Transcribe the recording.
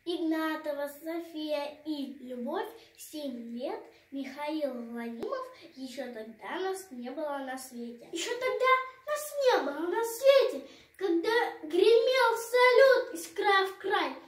Игнатова София и Любовь, 7 лет, Михаил Владимиров. Еще тогда нас не было на свете. Еще тогда нас не было на свете, когда гремел салют из края в край.